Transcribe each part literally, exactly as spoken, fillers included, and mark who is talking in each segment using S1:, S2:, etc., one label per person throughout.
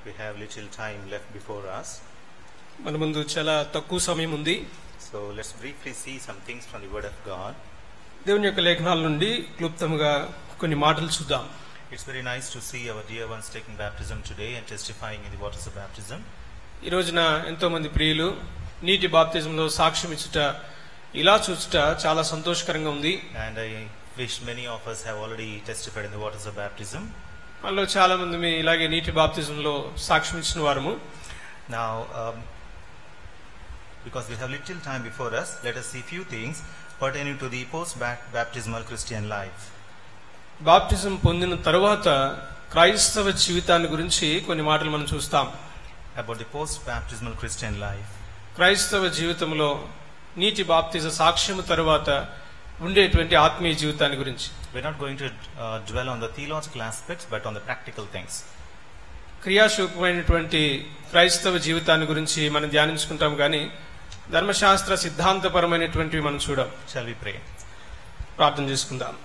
S1: we have little time left before us.
S2: మన ముందు చాలా తక్కువ సమయం ఉంది.
S1: So let's briefly see some things from the Word of God.
S2: దేవుని యొక్క లేఖనాల నుండి క్లుప్తంగా కొన్ని మాటలు చూద్దాం.
S1: It's very nice to see our dear ones taking baptism today and testifying in the waters of baptism.
S2: ఈ రోజున ఎంతో మంది ప్రియులు నీటి బాప్తిజంలో సాక్ష్యం ఇచ్చుట, ఇలా చూచుట చాలా సంతోషకరంగా ఉంది.
S1: And I wish many of us have already testified in the waters of baptism.
S2: మనలో చాలా మంది మీ ఇలాగే నీటి బాప్తిజంలో సాక్ష్యం ఇచ్చిన వారము.
S1: Now, um, because we have little time before us, let us see few things pertaining to the post-baptismal Christian life.
S2: బాప్తిజం పొందిన తరువాత క్రైస్తవ జీవితాన్ని గురించి కొన్ని మాటలు మనం చూస్తాం.
S1: About the post-baptismal Christian life.
S2: క్రైస్తవ జీవితంలో నీటి బాప్తిజ సాక్ష్యము తరువాత ఉండేటువంటి ఆత్మీయ జీవితాన్ని గురించి.
S1: We're not going to uh, dwell on the theological aspects, but on the practical things.
S2: క్రియాశూపమైనటువంటి క్రైస్తవ జీవితాన్ని గురించి మనం ధ్యానించుకుంటాం, కానీ ధర్మశాస్త్ర సిద్ధాంతపరమైనటువంటివి మనం చూడం.
S1: Shall we pray?
S2: ప్రార్థన చేసుకుందాం.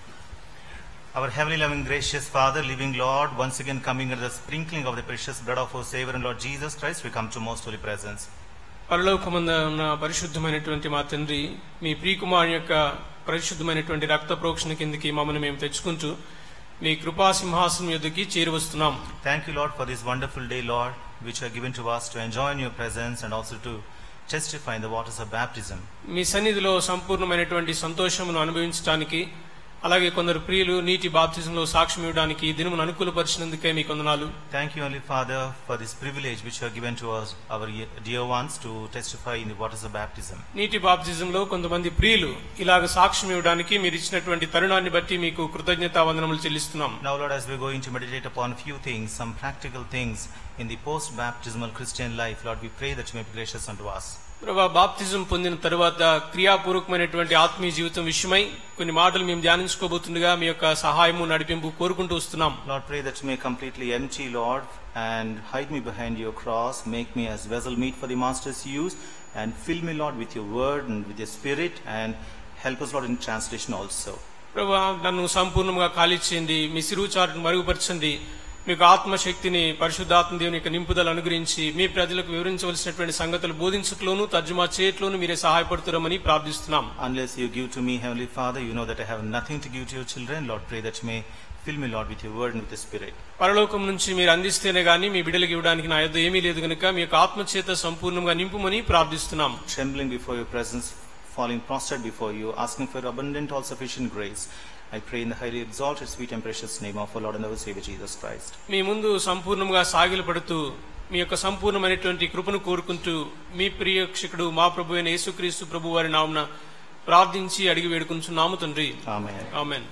S1: Our heavenly loving gracious Father, living Lord, once again coming under the sprinkling of the precious blood of our Savior and Lord Jesus Christ, we come to most holy presence.
S2: పరలోకమందు ఉన్న పరిశుద్ధమైనటువంటి మా తండ్రి, మీ ప్రియకుమారుని యొక్క పరిశుద్ధమైనటువంటి రక్త ప్రోక్షణ కిందికి మమ్మల్ని మేము తెచ్చుకుంటూ మీ కృపా సింహాసనం యొద్దకి చేరువస్తున్నాం.
S1: Thank you, Lord, for this wonderful day, Lord, which you have given to us to enjoy in your presence and also to testify in the waters of baptism.
S2: మీ సన్నిధిలో సంపూర్ణమైనటువంటి సంతోషమును అనుభవించడానికి, అలాగే కొందరు ప్రియులు నీటి బాప్తిజంలో సాక్ష్యం ఇవ్వడానికి దినమును అనుకూలపరిచినందుకే మీకు వందనాలు.
S1: Thank you, Holy Father, for this privilege which you have given to us, our dear ones, to testify in the waters of baptism.
S2: నీటి బాప్తిజంలో కొంతమంది ప్రియులు ఇలాగ సాక్ష్యం ఇవ్వడానికి మీరు ఇచ్చినటువంటి తరుణాన్ని బట్టి మీకు కృతజ్ఞతా వందనములు చెల్లిస్తున్నాం.
S1: Now, Lord, as we are going to meditate upon few things, some practical things in the post-baptismal Christian life, Lord, we pray that you may be gracious unto us.
S2: ప్రభువా, బాప్తిజం పొందిన తరువాత క్రియాపూర్వకమైనటువంటి ఆత్మీయ జీవితం విషయమై కొన్ని మాటలు మేము ధ్యానించుకోబోతుండగా మీ యొక్క సహాయము నడిపింపు కోరుకుంటూ వస్తున్నాం.
S1: Lord, pray that you may completely empty, Lord, and hide me behind your cross, make me as vessel meet for the Master's use, and fill me, Lord, with your word and with your spirit, and help us, Lord, in translation also.
S2: ప్రభువా, నన్ను సంపూర్ణంగా ఖాళీ చేయండి, మీ సిరువు చాటును మరుగుపరచండి, మీకు ఆత్మశక్తిని పరిశుద్ధాత్మ దేవుని యొక్క నింపుదల అనుగ్రహించి మీ ప్రజలకు వివరించవలసినటువంటి సంగతులు బోధించట్లోను తర్జుమా చేయట్లోను మీరే సహాయపడుతురమని ప్రార్థిస్తున్నాం.
S1: Unless you give to me, Heavenly Father, you know that I have nothing to give to your children. Lord, pray that you may fill me, Lord, with your word and with your spirit.
S2: పరలోకం నుంచి మీరు అందిస్తేనే గానీ మీ బిడ్డలకు ఇవ్వడానికి నా యొద్ద ఏమీ లేదు గనుక మీ యొక్క ఆత్మచేత సంపూర్ణంగా నింపుమని ప్రార్థిస్తున్నాం.
S1: Trembling before your presence, falling prostrate before you, asking for your abundant all sufficient grace, I pray in the highly exalted, sweet and precious name of our Lord and our Savior Jesus Christ.
S2: మీ ముందు సంపూర్ణంగా సాగిలపడుతూ మీ యొక్క సంపూర్ణమైనటువంటి కృపను కోరుకుంటూ మీ ప్రియక్షకుడు మా ప్రభు అయిన యేసుక్రీస్తు ప్రభు వారి నామమున ప్రార్థించి అడిగి వేడుకుంటున్నాము తండ్రి.
S1: Amen.
S2: Amen.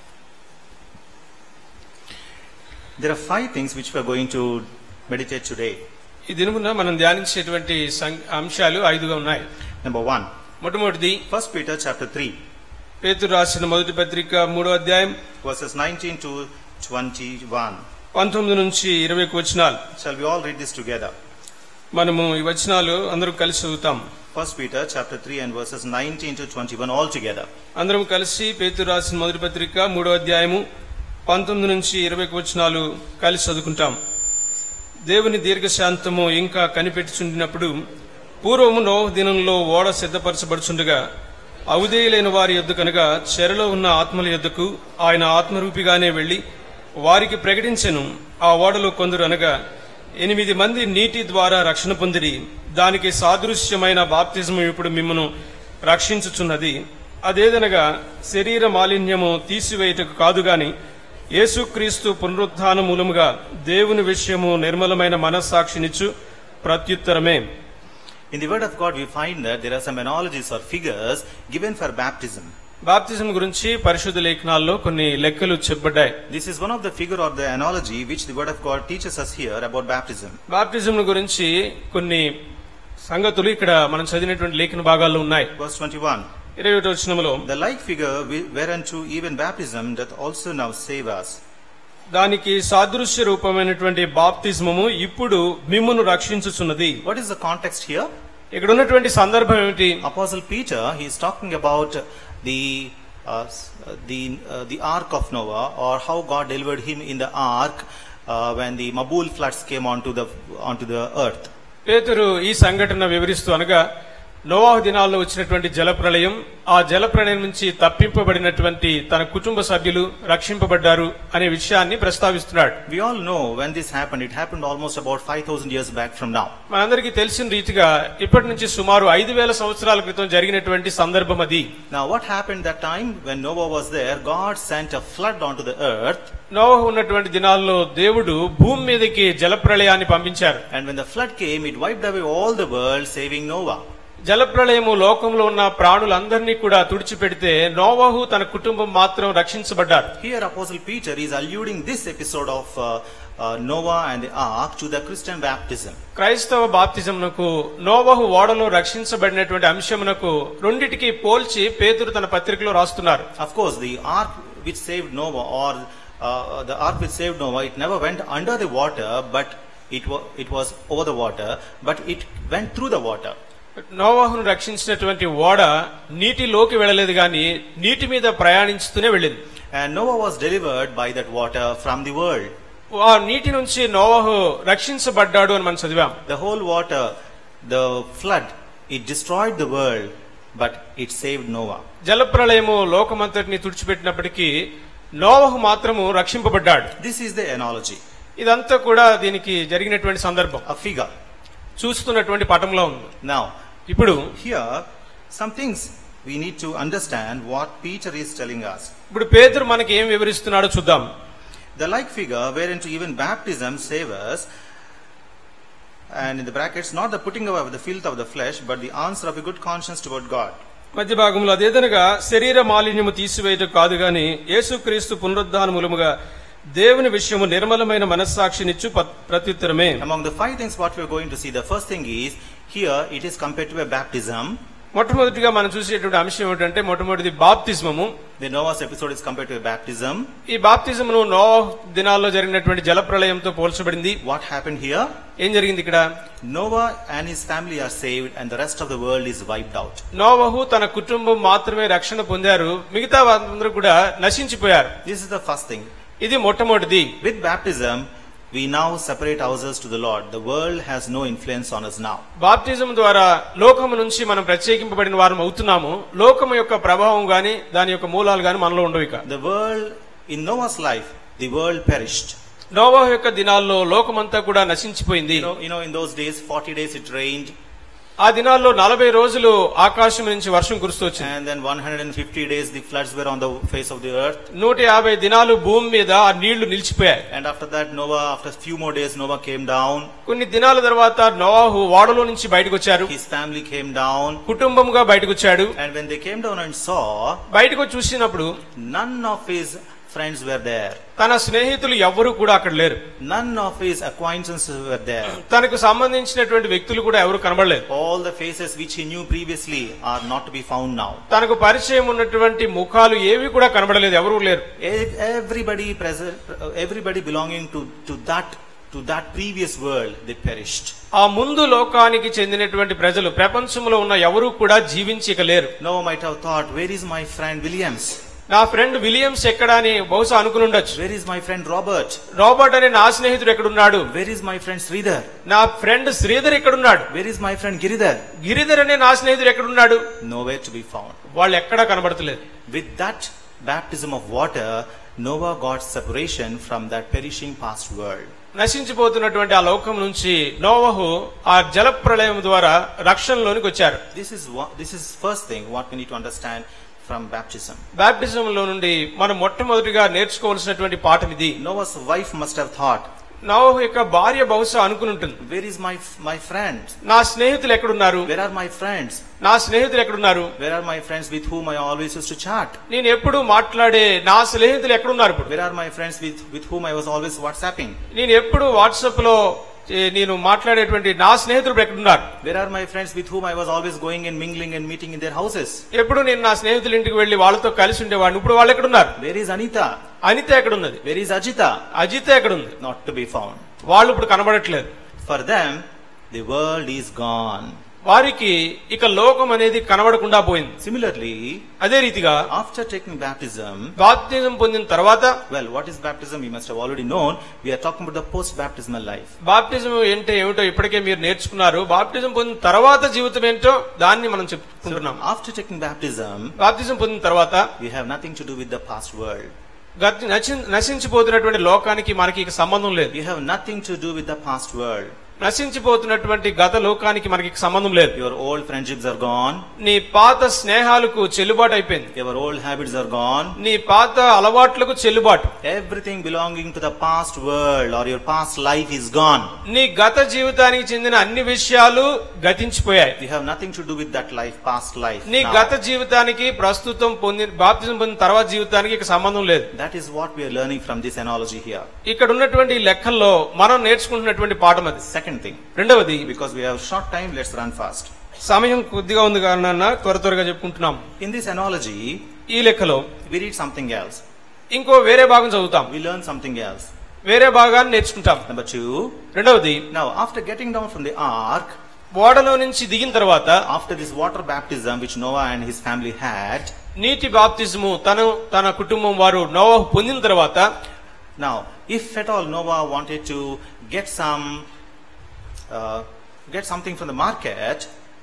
S1: There are five things which we are going to meditate today.
S2: ఈ దినమున మనం ధ్యానించేటువంటి అంశాలు ఐదుగా ఉన్నాయి.
S1: Number one.
S2: మొట్టమొదటిది
S1: First Peter chapter three.
S2: పేతురు రాసిన మొదటి పత్రిక మూడో అధ్యాయం
S1: verses nineteen to twenty-one.
S2: పంతొమ్మిది నుంచి ఇరవై వచనాలు.
S1: Shall we all read this together?
S2: మనము ఈ వచనాలు అందరం కలిసి చదువుతాం.
S1: First Peter chapter three and verses nineteen to twenty-one all together.
S2: అందరం కలిసి పేతురు రాసిన మొదటి పత్రిక మూడో అధ్యాయము పంతొమ్మిది నుంచి ఇరవై వచనాలు కలిసి చదువుకుంటాం. దేవుని దీర్ఘశాంతము ఇంకా కనిపెట్టుచుండినప్పుడు పూర్వము నోహు దినంలో ఓడ సిద్ధపరచబడుచుండగా అవిధేయులైన వారి యొద్ద కనుక చెరలో ఉన్న ఆత్మల యొద్దకు ఆయన ఆత్మరూపిగానే వెళ్లి వారికి ప్రకటించెను. ఆ ఓడలో కొందరు అనగా ఎనిమిది మంది నీటి ద్వారా రక్షణ పొందిరి. దానికి సాదృశ్యమైన బాప్తిజము ఇప్పుడు మిమ్మను రక్షించుచున్నది. అదేదనగా శరీర మాలిన్యము తీసివేయుటకు కాదుగాని యేసుక్రీస్తు పునరుత్థాన మూలముగా దేవుని విషయము నిర్మలమైన మనస్సాక్షినిచ్చు ప్రత్యుత్తరమే.
S1: In the word of God we find that there are some analogies or figures given for baptism.
S2: బాప్తిజం గురించి పరిశుద్ధ లేఖనాల్లో కొన్ని లెక్కలు చెప్పబడ్డాయి.
S1: This is one of the figure or the analogy which the word of God teaches us here about baptism.
S2: బాప్తిజం గురించి కొన్ని సంగతులు ఇక్కడ మనం చదివినటువంటి లేఖన భాగాల్లో ఉన్నాయి.
S1: Verse twenty-one.
S2: ఇరవై ఒకటో వచనములో
S1: The like figure whereunto even baptism doth also now save us.
S2: దానికి సాదృశ్య రూపమైనటువంటి బాప్తిజము ఇప్పుడు మిమ్మును రక్షించుచున్నది.
S1: What is the context here?
S2: ఇక్కడ ఉన్నటువంటి సందర్భం ఏమిటి?
S1: Apostle Peter, he is talking about the uh, the uh, the ark of Noah, or how God delivered him in the ark uh, when the Mabul floods came onto the onto the earth.
S2: పేతురు ఈ సంఘటన వివరిస్తూ అనగా నోవాహు దినాల్లో వచ్చినటువంటి జలప్రళయం, ఆ జలప్రళయం నుంచి తప్పింపబడినటువంటి తన కుటుంబ సభ్యులు రక్షింపబడ్డారు అనే విషయాన్ని ప్రస్తావిస్తున్నాడు.
S1: We all know when this happened. It happened almost about five thousand years back from now.
S2: మనందరికీ తెలిసిన రీతిగా ఇప్పటి నుంచి సుమారు ఐదు వేల సంవత్సరాల క్రితం జరిగినటువంటి సందర్భం అది.
S1: Now what happened that time when Noah was there? God sent a flood onto the earth.
S2: నోవాహు ఉన్నటువంటి దినాల్లో దేవుడు భూమి మీదకి జలప్రళయాన్ని పంపించారు.
S1: And when the flood came, it wiped away all the world, saving Noah.
S2: జలప్రళయము లోకంలో ఉన్న ప్రాణులందరినీ కూడా తుడిచిపెడితే నోవాహు తన కుటుంబం మాత్రం రక్షించబడ్డారు.
S1: Here Apostle Peter is alluding this episode of uh, uh, Noah and the ark to the Christian baptism.
S2: క్రైస్తవ బాప్తిజంనకు నోవాహు ఓడలో రక్షించబడినటువంటి అంశమునకు రెండిటికి పోల్చి పేతురు తన పత్రికలో రాస్తున్నారు.
S1: Of course, the ark which saved Noah, or uh, the ark which saved Noah, it never went under the water, but it was it was over the water, but it went through the water.
S2: నోవాహును రక్షించినటువంటి ఓడ నీటిలోకి వెళ్ళలేదు గాని నీటి మీద ప్రయాణించుతూనే వెళ్ళింది.
S1: And Noah was delivered by that water from the world.
S2: ఆ నీటి నుంచి నోవాహు రక్షించబడ్డాడు అని మనం చదివాం.
S1: The whole water, the flood, it destroyed the world, but it saved Noah.
S2: జలప్రళయము లోకమంతటిని తుడిచిపెట్టినప్పటికీ నోవాహు మాత్రము రక్షింపబడ్డాడు.
S1: This is the analogy.
S2: ఇదంతా కూడా దీనికి జరిగినటువంటి సందర్భం.
S1: A figure.
S2: చూస్తున్నటువంటి పటంలో ఉంది.
S1: Now,
S2: ఇప్పుడు
S1: here some things we need to understand what Peter is telling us.
S2: ఇప్పుడు పేతురు మనకి ఏం వివరిస్తున్నాడో చూద్దాం.
S1: The like figure whereunto even baptism save us, and in the brackets, not the putting away of the filth of the flesh, but the answer of a good conscience toward God.
S2: మధ్య భాగంలో అదేదనగా శరీర మాలిన్యము తీసివేయటం కాదు గాని యేసుక్రీస్తు పునరుద్ధాన మూలముగా దేవుని విషయము నిర్మలమైన మనస్సాక్షినిచ్చు ప్రత్యుత్తరమే.
S1: Among the five things what we are going to see, the first thing is here it is compared to a baptism.
S2: మొట్టమొదటిగా మనం చూసేటువంటి అంశం ఏమిటంటే మొట్టమొదటిది బాప్తిస్మము.
S1: The Noah's episode is compared to a baptism.
S2: ఈ బాప్తిజమును నోవాహు దినాల్లో జరిగినటువంటి జలప్రళయంతో పోల్చబడింది.
S1: What happened here?
S2: ఏం జరిగింది ఇక్కడ?
S1: Noah and his family are saved and the rest of the world is wiped out.
S2: నోవాహు తన కుటుంబం మాత్రమే రక్షణ పొందారు, మిగతా వారందరూ కూడా నశించిపోయారు.
S1: This is the first thing.
S2: ఇది మొట్టమొదటిది.
S1: With baptism we now separate ourselves to the Lord. The world has no influence on us now.
S2: బాప్తిజం ద్వారా లోకము నుంచి మనం ప్రత్యేకింపబడిన వారం అవుతున్నాము. లోకము యొక్క ప్రభావం గాని దాని యొక్క మూలాలు గాని మనలో ఉండవు. ఇక
S1: The world in Noah's life, the world perished.
S2: నోవాహు యొక్క దినాల్లో లోకమంతా కూడా నశించిపోయింది.
S1: You know, you know in those days forty days it rained.
S2: ఆ దినాల్లో నలభై రోజులు ఆకాశం నుంచి వర్షం కురుస్తూ వచ్చింది.
S1: And then one hundred fifty days the floods were on the face of the earth.
S2: నూట యాభై దినాలు భూమి మీద ఆ నీళ్లు నిలిచిపోయాయి.
S1: And after that Noah, after few more days Noah came down.
S2: కొన్ని దినాల తర్వాత నోవాహు ఓడలో నుంచి బయటకు వచ్చారు.
S1: His family came down.
S2: కుటుంబముగా బయటకు వచ్చాడు.
S1: And when they came down and saw,
S2: బయటకు చూసినప్పుడు
S1: none of his friends were there.
S2: తన స్నేహితులు ఎవ్వరూ కూడా అక్కడ లేరు.
S1: None of his acquaintances were there.
S2: తనకు సంబంధించినటువంటి వ్యక్తులు కూడా ఎవరు కనబడలేదు.
S1: All the faces which he knew previously are not to be found now.
S2: తనకు పరిచయం ఉన్నటువంటి ముఖాలు ఏవి కూడా కనబడలేదు, ఎవరూ లేరు.
S1: Everybody present, everybody belonging to to that to that previous world, they perished.
S2: ఆ ముందు లోకానికి చెందినటువంటి ప్రజలు ప్రపంచంలో ఉన్న ఎవరూ కూడా జీవించి ఇక లేరు.
S1: Noah might have thought, where is my friend Williams?
S2: నా ఫ్రెండ్ విలియమ్స్ ఎక్కడా అని బహుశా అనుకుని ఉండొచ్చు.
S1: Where is my friend Robert?
S2: Robert అనే నా స్నేహితుడు ఎక్కడున్నాడు?
S1: Where is my friend Sridhar?
S2: నా ఫ్రెండ్ శ్రీధర్ ఎక్కడున్నాడు?
S1: Where is my friend Giridhar?
S2: Giridhar అనే నా స్నేహితుడు ఎక్కడున్నాడు?
S1: Nowhere to be found.
S2: వాళ్ళు ఎక్కడా కనబడతలేదు.
S1: With that baptism of water, Noah got separation from that perishing past world.
S2: నశించిపోతున్నటువంటి ఆ లోకం నుంచి నోవహు ఆ జల ప్రళయం ద్వారా రక్షణలోనికి వచ్చారు.
S1: This is what, this is first thing what we need to understand from baptism.
S2: Baptism లో నుండి మనం మొట్టమొదటిగా నేర్చుకోవాల్సినటువంటి పాఠం ఇది.
S1: Noah's wife must have thought,
S2: నోవహు యొక్క భార్య బహుశా అనుకుని ఉంటుంది,
S1: where is my my friends?
S2: నా స్నేహితులు ఎక్కడున్నారు?
S1: Where are my friends?
S2: నా స్నేహితులు ఎక్కడున్నారు?
S1: Where are my friends with whom I always used to chat?
S2: నేను ఎప్పుడు మాట్లాడే నా స్నేహితులు ఎక్కడున్నారు? ఇప్పుడు
S1: where are my friends with with whom I was always WhatsApping?
S2: నేను ఎప్పుడు వాట్సాప్ లో నేను మాట్లాడేటువంటి నా స్నేహితులు ఎక్కడున్నారు?
S1: where are my friends with whom I was always going and mingling and meeting in their houses?
S2: ఎప్పుడు నేను నా స్నేహితుల ఇంటికి వెళ్లి వాళ్ళతో కలిసి ఉండేవాడిని. ఇప్పుడు వాళ్ళు ఎక్కడున్నారు?
S1: where is Anita?
S2: అనిత ఎక్కడున్నది?
S1: where is Ajita?
S2: అజిత ఎక్కడుంది?
S1: not to be found.
S2: వాళ్ళు ఇప్పుడు కనబడట్లేదు.
S1: For them the world is gone.
S2: వారికి ఇక లోకం అనేది కనబడకుండా పోయింది.
S1: Similarly,
S2: అదే రీతిగా
S1: after taking baptism,
S2: బాప్తిజం పొందిన తర్వాత,
S1: well, what is baptism? You must have already known. We are talking about the post-baptismal life.
S2: బాప్తిజం అంటే ఏమిటో ఇప్పటికే మీరు నేర్చుకున్నారు. బాప్తిజం పొందిన తర్వాత జీవితం ఏంటో దాన్ని మనం చెప్పుకుంటున్నాం.
S1: So, after taking baptism,
S2: బాప్తిజం పొందిన తర్వాత
S1: we have nothing to do with the past world.
S2: నశించిపోతున్నటువంటి లోకానికి మనకి ఇక సంబంధం లేదు.
S1: We have nothing to do with the past world.
S2: నశించిపోతున్నటువంటి గత లోకానికి మనకి సంబంధం లేదు.
S1: Your old friendships are gone.
S2: నీ పాత స్నేహాలకు చెల్లుబాటు అయిపోయింది.
S1: Your old habits are gone.
S2: నీ పాత అలవాట్లకు చెల్లుబాటు.
S1: Everything belonging to the past world or your past life is gone.
S2: నీ గత జీవితానికి చెందిన అన్ని విషయాలు గతించిపోయాయి.
S1: You have nothing to do with that life, past life.
S2: నీ గత జీవితానికి ప్రస్తుతం పొందిన బాప్తిజం పొందిన తర్వాత జీవితానికి ఇక సంబంధం లేదు.
S1: That is what we are learning from this analogy here.
S2: ఇక్కడ ఉన్నటువంటి లెక్కల్లో మనం నేర్చుకుంటున్నటువంటి పాఠం అది.
S1: Second thing.
S2: రెండవది,
S1: because we have short time, let's run fast.
S2: సమయం కొద్దిగా ఉంది కారణాన త్వర త్వరగా చెప్పుకుంటున్నాం.
S1: In this analogy,
S2: ఈ లెక్కలో
S1: we read something else.
S2: ఇంకో వేరే భాగం చదువుతాం.
S1: We learn something else.
S2: వేరే భాగాన్ని నేర్చుకుంటాం.
S1: Number two.
S2: రెండవది,
S1: now after getting down from the ark,
S2: ఓడలో నుంచి దిగిన తర్వాత,
S1: after this water baptism which Noah and his family had,
S2: నీటి బాప్తిజము తను తన కుటుంబం వారు నోవహు పొందిన తర్వాత,
S1: now if at all Noah wanted to get some uh, get something from the market,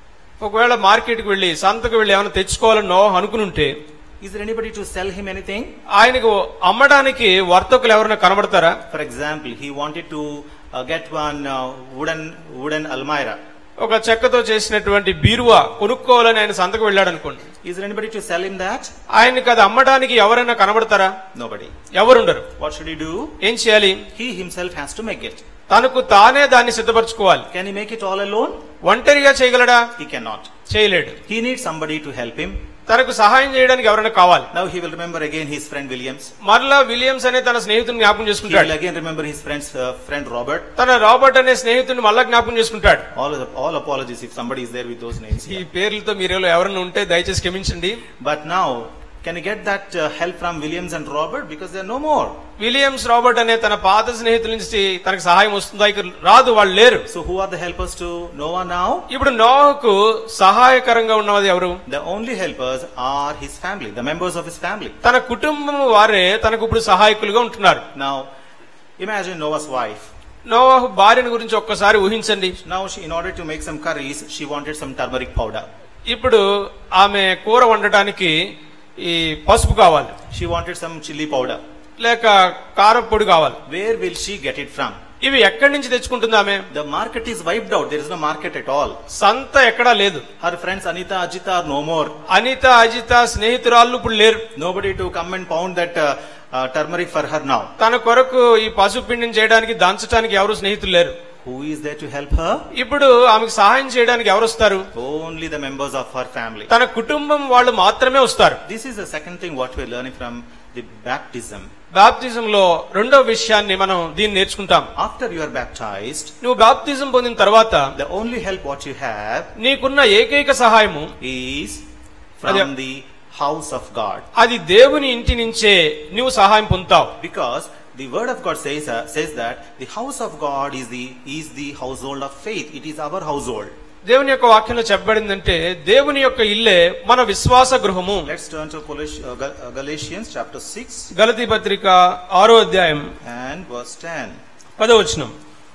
S2: ఒకవేళ మార్కెట్ కి వెళ్లి సంతకు వెళ్లి ఏమైనా తెచ్చుకోవాలని నోవహు అనుకునుంటే,
S1: is there anybody to sell him anything?
S2: ఆయనకు అమ్మడానికి వర్తకులు ఎవరైనా కనబడతారా?
S1: For example, he wanted to uh, get one uh, wooden wooden almirah.
S2: ఒక చెక్కతో చేసినటువంటి బీరువా కొనుక్కోవాలని ఆయన సంతకు వెళ్ళాడు అనుకోండి.
S1: Is there anybody to sell him that?
S2: ఆయనకి అది అమ్మడానికి ఎవరైనా కనబడతారా?
S1: Nobody.
S2: ఎవరుండరు.
S1: What should he do?
S2: ఏం చేయాలి?
S1: He himself has to make it.
S2: తనకు తానే దాన్ని సిద్ధపరచుకోవాలి.
S1: Can he make it all alone?
S2: ఒంటరిగా చేయగలడా?
S1: He cannot.
S2: చేయలేడు.
S1: He needs somebody to help him.
S2: తనకు సహాయం చేయడానికి ఎవరైనా కావాలి.
S1: Now he will remember again his friend Williams.
S2: మరలా విలియమ్స్ అనే తన స్నేహితుడిని జ్ఞాపకం
S1: He
S2: చేసుకుంటాడు.
S1: will again remember his friend's uh, friend Robert.
S2: తన రాబర్ట్ అనే స్నేహితుడిని మళ్ళా జ్ఞాపకం చేసుకుంటాడు.
S1: All all apologies if somebody is there with those names.
S2: ఈ పేర్లతో మీరు ఎవరైనా ఉంటే దయచేసి క్షమించండి.
S1: But now can you get that uh, help from Williams and Robert because they are no more?
S2: Williams Robert అనే తన పాత స్నేహితుల నుంచి తనకు సహాయం వస్తుందా? ఇక రాదు, వాళ్ళు లేరు.
S1: So who are the helpers to Noah now?
S2: ఇప్పుడు నోహుకు సహాయకరంగా ఉన్నది ఎవరు?
S1: The only helpers are his family, the members of his family.
S2: తన కుటుంబం వారే తనకు ఇప్పుడు సహాయకులుగా ఉంటున్నారు.
S1: Now imagine Noah's wife.
S2: నోహు భార్యను గురించి ఒక్కసారి ఊహించండి.
S1: Now she, in order to make some curries, she wanted some turmeric powder.
S2: ఇప్పుడు ఆమె కూర వండటానికి ఈ పసుపు కావాలి.
S1: She wanted some chili powder.
S2: లేక కారం పొడి కావాలి.
S1: Where will she get it from?
S2: ఇవి ఎక్కడి నుంచి తెచ్చుకుంటుంది ఆమె?
S1: The market is wiped out. There is no market at all.
S2: సంత ఎక్కడా లేదు.
S1: Her friends Anita, Ajita are no more.
S2: Anitha, Ajitha స్నేహితురాళ్ళు ఇప్పుడు లేరు.
S1: Nobody to come and pound that uh, uh, turmeric for her now.
S2: తన కొరకు ఈ పసుపు పిండిని చేయడానికి దంచడానికి ఎవరు స్నేహితులు లేరు.
S1: Who is there to help her?
S2: ఇప్పుడు ఆమెకు సహాయం చేయడానికి ఎవరు వస్తారు?
S1: Only the members of her family.
S2: తన కుటుంబం వాళ్ళు మాత్రమే వస్తారు.
S1: This is the second thing what we are learning from the baptism.
S2: బాప్తిజంలో రెండో విషయాన్ని మనం దీన్ని నేర్చుకుంటాం.
S1: After you are baptized,
S2: నువ్వు బాప్తిజం పొందిన తర్వాత
S1: the only help what you have
S2: నీకున్న ఏకైక సహాయము
S1: is from the house of God.
S2: అది దేవుని ఇంటి నుంచే నువ్వు సహాయం పొందుతావు.
S1: Because the word of God says uh, says that the house of God is the is the household of faith. It is our household.
S2: దేవుని యొక్క వాక్యంలో చెప్పబడిందంటే దేవుని యొక్క ఇల్లే మన విశ్వాస గృహము.
S1: Let's turn to Galatians chapter six.
S2: గలతీ పత్రిక ఆరో అధ్యాయం
S1: and verse ten.
S2: పదో వచనం.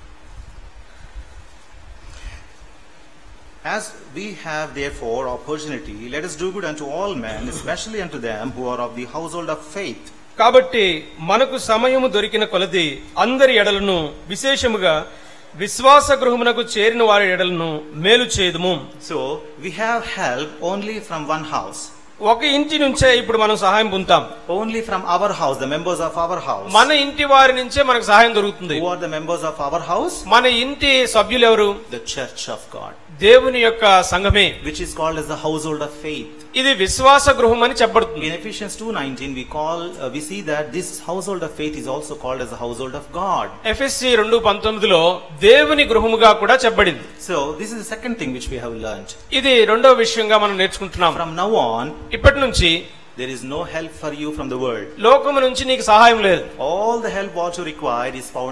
S1: As we have therefore opportunity, let us do good unto all men, especially unto them who are of the household of faith.
S2: కాబట్టి మనకు సమయము దొరికిన కొలది అందరి ఎడలను విశేషముగా విశ్వాస గృహమునకు చేరిన వారి ఎడలను మేలు చేయుదుము.
S1: So we have help only from one house.
S2: ఒక ఇంటి నుంచే ఇప్పుడు మనం సహాయం పొందుతాం.
S1: Only from our house, the members of our house.
S2: మన ఇంటి వారి నుంచే మనకు సహాయం దొరుకుతుంది.
S1: Who are the members of our house?
S2: మన ఇంటి సభ్యులు ఎవరు?
S1: The church of God.
S2: దేవుని యొక్క సంఘమే,
S1: which is called as the household of faith.
S2: ఇది విశ్వాస గృహం అని చెప్పబడుతుంది.
S1: In Ephesians two nineteen we call uh, we see that this household of faith is also called as the household of God.
S2: ఎఫెసీ రెండు పంతొమ్మిదిలో దేవుని గృహముగా కూడా చెప్పబడింది.
S1: So this is the second thing which we have learned.
S2: ఇది రెండో విషయంగా మనం నేర్చుకుంటున్నాం.
S1: From now on,
S2: ఇప్పటి నుంచి
S1: there is no help for you from the world.
S2: లోకము నుంచి నీకు సహాయం లేదు.
S1: All the help what you require is found in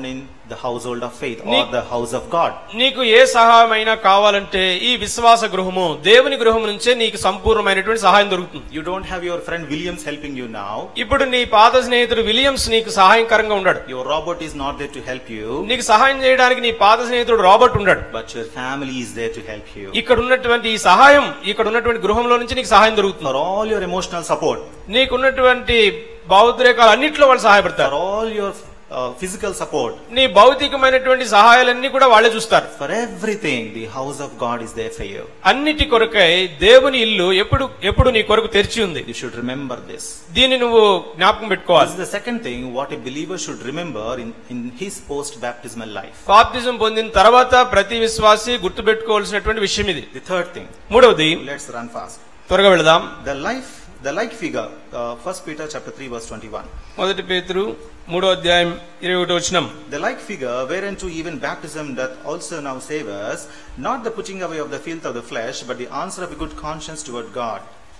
S1: the household of faith or the house of God.
S2: నీకు ఏ సహాయమైనా కావాలంటే ఈ విశ్వాస గృహము దేవుని గృహం నుంచే నీకు సంపూర్ణమైనటువంటి సహాయం దొరుకుతుంది.
S1: You don't have your friend Williams helping you now.
S2: ఇప్పుడు నీ పాత స్నేహితుడు విలియమ్స్ నీకు సహాయకరంగా ఉన్నాడు.
S1: Your robot is not there to help you.
S2: నీకు సహాయం చేయడానికి నీ పాత స్నేహితుడు రాబర్ట్ ఉన్నాడు.
S1: But your family is there to help you.
S2: ఇక్కడ ఉన్నటువంటి ఈ సహాయం ఇక్కడ ఉన్నటువంటి గృహంలో నుంచి నీకు సహాయం దొరుకుతుంది.
S1: For all your emotional support.
S2: నీకున్నటువంటి భావోద్రేకాలు అన్నిట్లో వాళ్ళు సహాయపడతారు.
S1: For all your uh, physical support.
S2: నీ భౌతికమైనటువంటి సహాయాలన్నీ కూడా వాళ్ళే చూస్తారు.
S1: For everything the house of God is there for you.
S2: అన్నిటి కొరకై దేవుని ఇల్లు ఎప్పుడు ఎప్పుడు నీ కొరకు తెరిచి ఉంది.
S1: You should remember this.
S2: దీన్ని నువ్వు జ్ఞాపకం పెట్టుకోవాలి.
S1: This is the second thing what a believer should remember in in his post baptismal life.
S2: బాప్తిజం పొందిన తర్వాత ప్రతి విశ్వాసి గుర్తుపెట్టుకోవాల్సినటువంటి విషయం ఇది.
S1: The third thing.
S2: మూడవది,
S1: Let's run fast.
S2: త్వరగా వెళదాం.
S1: The life The like figure, uh, First Peter chapter three verse twenty-one.
S2: మొదటి పేతురు మూడో అధ్యాయం ఇరవై ఒకటో వచనం.
S1: The like figure whereunto even baptism doth also now save us, not the putting away of the filth of the flesh, but the answer of a good conscience toward God.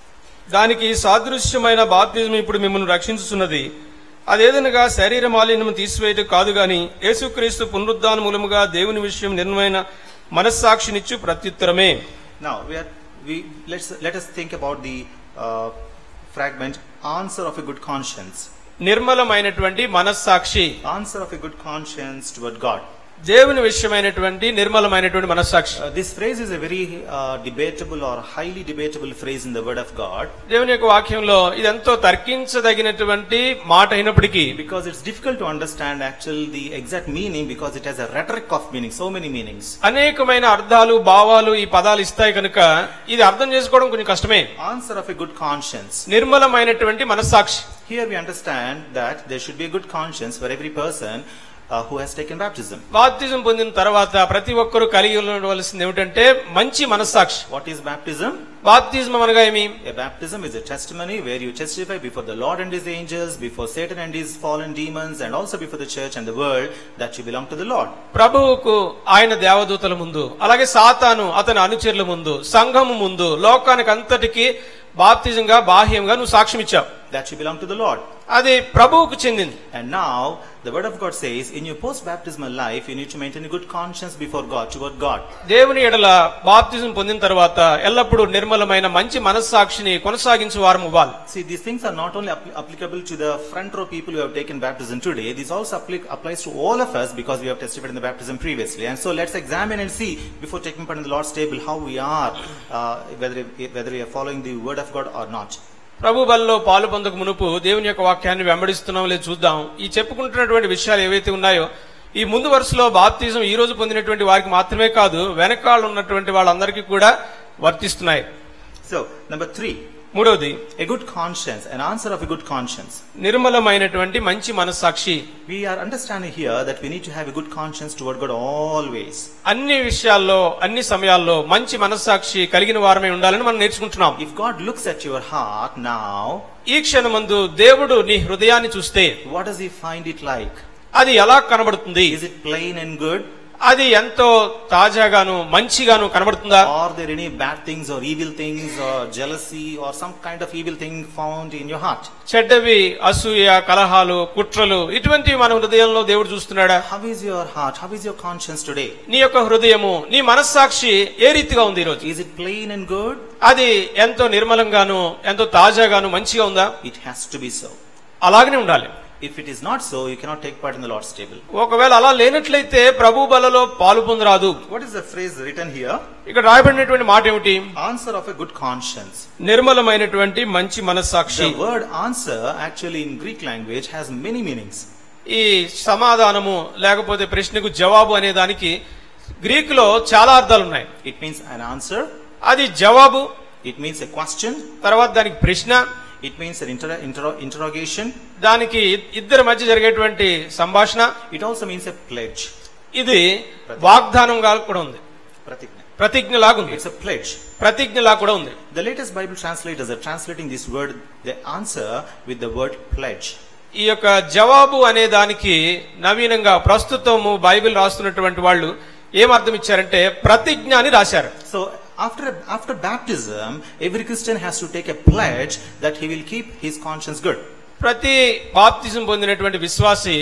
S2: దానికి సాదృశ్యమైన బాప్తిజం ఇప్పుడు మిమ్మల్ని రక్షించుచున్నది. అదేదనగా శరీర మాలిన్యము తీసివేయటం కాదు గాని యేసుక్రీస్తు పునరుద్ధాన మూలముగా దేవుని విషయం నిర్మమైన మనస్సాక్షినిచ్చు ప్రత్యుత్తరమే.
S1: Now we are we let's let us think about the uh, fragment answer of a good conscience.
S2: నిర్మలమైనటువంటి మనస్సాక్షి.
S1: Answer of a good conscience toward God.
S2: దేవుని విషయమైనటువంటి నిర్మలమైనటువంటి మనస్సాక్షి.
S1: Uh, this phrase is a very uh, debatable or highly debatable phrase in the word of God.
S2: దేవుని యొక్క వాక్యంలో ఇది ఎంతో తర్కించదగినటువంటి మాట అయినప్పటికీ,
S1: because it's difficult to understand actually the exact meaning, because it has a rhetoric of meaning, so many meanings.
S2: అనేకమైన అర్థాలు భావాలు ఈ పదాలు ఇస్తాయి కనుక ఇది అర్థం చేసుకోవడం కొంచెం కష్టమే.
S1: Answer of a good conscience.
S2: నిర్మలమైనటువంటి మనస్సాక్షి.
S1: Here we understand that there should be a good conscience for every person Uh, who has taken baptism.
S2: బాప్తిజం పొందిన తర్వాత ప్రతి ఒక్కరూ కలిగి ఉండవలసింది ఏమిటంటే మంచి మనస్సాక్షి.
S1: What is baptism?
S2: బాప్తిజం అనగా ఏమి?
S1: A baptism is a testimony where you testify before the Lord and his angels, before Satan and his fallen demons, and also before the church and the world that you belong to the Lord.
S2: ప్రభువుకు ఆయన దేవదూతల ముందు, అలాగే సాతాను అతని అనుచరుల ముందు, సంఘము ముందు, లోకానికి అంతటికి బాప్తిజంగా బాహ్యంగా నువ్వు సాక్ష్యం ఇచ్చావు.
S1: That you belong to the Lord.
S2: అది ప్రభువుకు చెందింది.
S1: And now the word of God says, in your post baptismal life you need to maintain a good conscience before God, toward God.
S2: దేవుని ఎడల బాప్తిజం పొందిన తర్వాత ఎల్లప్పుడూ నిర్మలమైన మంచి మనస్సాక్షిని కొనసాగించే వారం అవ్వాలి.
S1: See, these things are not only applicable to the front row people who have taken baptism today. This also applies to all of us because we have testified in the baptism previously. And so let's examine and see before taking part in the Lord's table how we are, uh, whether whether we are following the word of God or not.
S2: ప్రభు బలిలో పాలు పొందక మునుపు దేవుని యొక్క వాక్యాన్ని వెంబడిస్తున్నాం లేదు చూద్దాం. ఈ చెప్పుకుంటున్నటువంటి విషయాలు ఏవైతే ఉన్నాయో ఈ ముందు వరుసలో బాప్తిజం ఈ రోజు పొందినటువంటి వారికి మాత్రమే కాదు, వెనకాల ఉన్నటువంటి వాళ్ళందరికీ కూడా వర్తిస్తున్నాయి.
S1: So number three,
S2: మూడవది,
S1: a good conscience, an answer of a good conscience.
S2: నిర్మలమైనటువంటి మంచి మనస్సాక్షి.
S1: We are understanding here that we need to have a good conscience toward God always.
S2: అన్ని విషయాల్లో అన్ని సమయాల్లో మంచి మనస్సాక్షి కలిగిన వారమే ఉండాలని మనం నేర్చుకుంటున్నాం.
S1: If God looks at your heart now,
S2: ఈ క్షణమందు దేవుడు నీ హృదయాన్ని చూస్తే
S1: what does he find it like?
S2: అది ఎలా కనబడుతుంది?
S1: Is it plain and good?
S2: అది ఎంతో తాజాగాను మంచిగాను కనబడుతుందా?
S1: Are there any bad things or evil things or jealousy or some kind of evil thing found in your heart?
S2: చెడ్డవి, అసూయ, కలహాలు, కుట్రలు ఇటువంటివి మన హృదయంలో దేవుడు చూస్తున్నాడా?
S1: How is your heart? How is your conscience today?
S2: నీ యొక్క హృదయము, నీ మనస్సాక్షి ఏ రీతిగా ఉంది ఈ రోజు?
S1: Is it plain and good?
S2: అది ఎంతో నిర్మలంగాను ఎంతో తాజాగాను మంచిగా ఉందా?
S1: It has to be so.
S2: అలాగనే ఉండాలి.
S1: If it is not so, you cannot take part in the Lord's table.
S2: ఒకవేళ అలా లేనట్లయితే ప్రభు బలలో పాలు పొందరాదు.
S1: What is the phrase written here?
S2: ఇక్కడ రాయబడినటువంటి మాట ఏమిటి?
S1: Answer of a good conscience.
S2: నిర్మలమైనటువంటి మంచి మనస్సాక్షి.
S1: The word answer actually in Greek language has many meanings.
S2: ఈ సమాధానము లేకపోతే ప్రశ్నకు జవాబు అనే దానికి గ్రీక్ లో చాలా అర్థాలు ఉన్నాయి.
S1: It means an answer.
S2: అది జవాబు.
S1: It means a question.
S2: తర్వాత దానికి ప్రశ్న.
S1: It means an inter inter interrogation.
S2: దానికి ఇద్దరి మధ్య జరిగేటువంటి సంభాషణ.
S1: It also means a pledge.
S2: ఇది వాగ్దానంగా కూడా ఉంది.
S1: ప్రతిజ్ఞ.
S2: ప్రతిజ్ఞ లాగా ఉంది.
S1: It's a pledge.
S2: ప్రతిజ్ఞ లాగా కూడా ఉంది.
S1: The latest Bible translators are translating this word, the answer, with the word pledge.
S2: ఈ యొక్క జవాబు అనే దానికి నవీనంగా ప్రస్తుతము బైబిల్ రాస్తున్నటువంటి వాళ్ళు ఏం అర్థం ఇచ్చారంటే ప్రతిజ్ఞ అని రాశారు.
S1: So after after baptism, every Christian has to take a pledge that he will keep his conscience good.
S2: ప్రతి బాప్తిజం పొందినటువంటి విశ్వాసి